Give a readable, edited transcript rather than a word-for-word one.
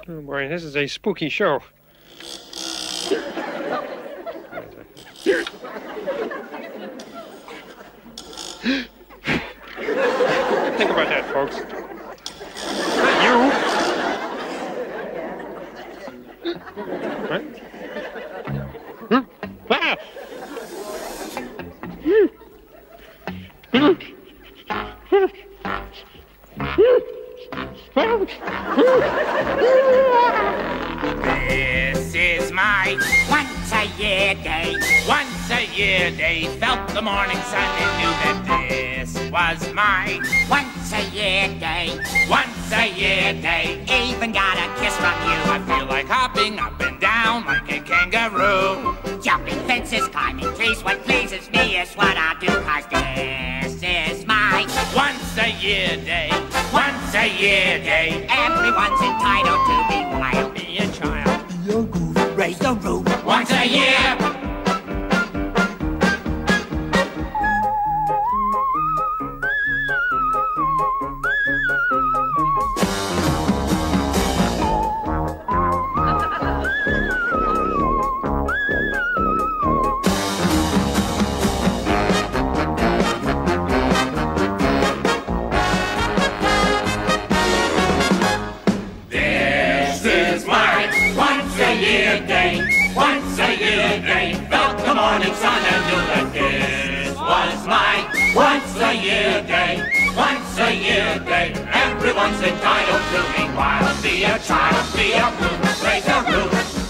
Oh boy, this is a spooky show. Think about that, folks. Not you. What? Ah! This is my once-a-year day. Once-a-year day. Felt the morning sun and knew that this was my once-a-year day. Once-a-year day. Even got a kiss from you. I feel like hopping up and down like a kangaroo. Jumping fences, climbing trees. What pleases me is what I do. 'Cause this is my once-a-year day. Once-a-year day. Everyone's entitled to be wild, be a child, be a goof, raise the roof. Once a year. Once-a-year day, felt the morning sun and knew that this was my once-a-year day. Once-a-year day, everyone's entitled to be wild, be a child, be a roof, raise a roof.